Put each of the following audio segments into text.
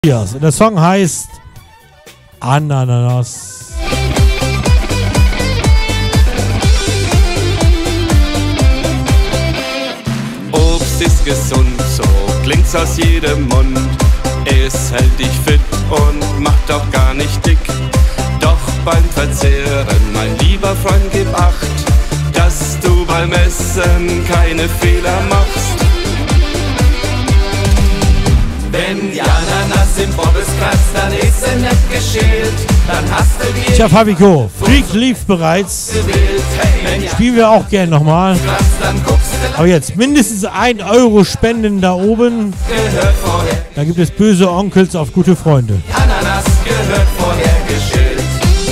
Und der Song heißt Ananas. Obst ist gesund, so klingt's aus jedem Mund. Es hält dich fit und macht auch gar nicht dick. Doch beim Verzehren, mein lieber Freund, gib Acht, dass du beim Essen keine Fehler machst. Wenn die Ananas im Bobbes kratzt, dann ist sie nicht geschält. Dann hast du dir... Tja, Fabiko, Freak lief bereits. Hey, Spielen wir auch gern nochmal. Aber jetzt mindestens 1 Euro spenden da oben. Da gibt es böse Onkels auf gute Freunde. Ananas gehört vorher geschält.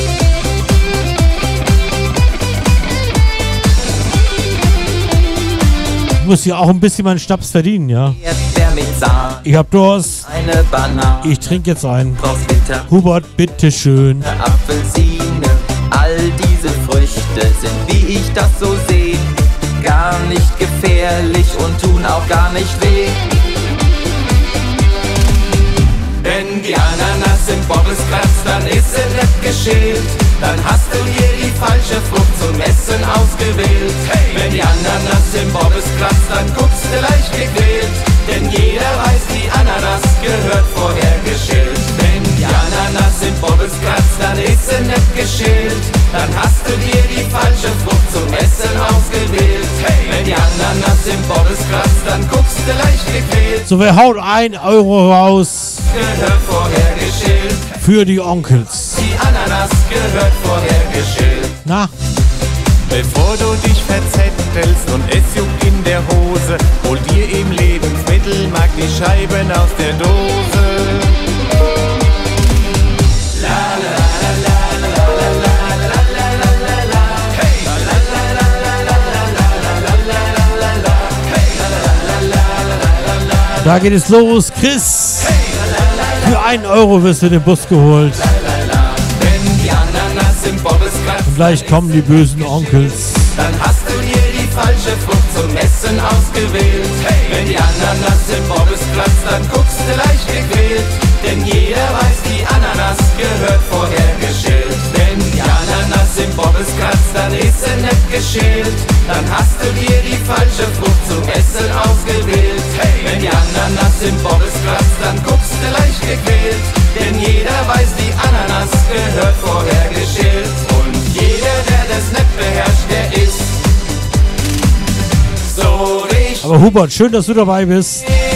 Ich muss ja auch ein bisschen meinen Schnaps verdienen, ja. Ich hab Durst. Eine Banane. Ich trinke jetzt ein. Brauchst Winter. Hubert, bitteschön. Apfelsine. All diese Früchte sind, wie ich das so sehe, gar nicht gefährlich und tun auch gar nicht weh. Wenn die Ananas im Bobbes kratzt, dann ist sie nicht geschält. Dann hast du dir die falsche Frucht zum Essen ausgewählt. Hey, wenn die Ananas im Bobbes kratzt, dann guckst du leicht gequält. Denn jeder weiß, die Ananas gehört vorher geschält. Wenn die Ananas im Bobbes kratzt, dann ist sie nicht geschält. Dann hast du dir die falsche Frucht zum Essen ausgewählt. Hey, wenn die Ananas im Bobbes kratzt, dann guckst du leicht gequält. So, wer haut 1 Euro raus? Gehört vorher geschält. Für die Onkels. Die Ananas gehört vorher geschält. Na? Bevor du dich verzettelst und es juckt in der Hose, hol dir im Lebensmittelmarkt die Scheiben aus der Dose. Da geht es los, Chris. Für 1 Euro wirst du in den Bus geholt. Wenn die Ananas im Bobbes kratzt, Und gleich kommen die bösen Onkels. dann hast du dir die falsche Frucht zum Essen ausgewählt. Hey, wenn die Ananas im Bobbes kratzt, dann guckst du leicht gequält. Denn jeder weiß, die Ananas gehört vorher geschält. Wenn die Ananas im Bobbes kratzt, dann ist sie nicht geschält. Dann hast du dir die falsche Frucht zum Essen ausgewählt. Hey, wenn die Ananas im Bobbes kratzt, dann guckst du leicht gequält. Denn jeder weiß, die Ananas gehört vorher geschält. Und jeder, der das nicht beherrscht, der ist so richtig. Aber Hubert, schön, dass du dabei bist.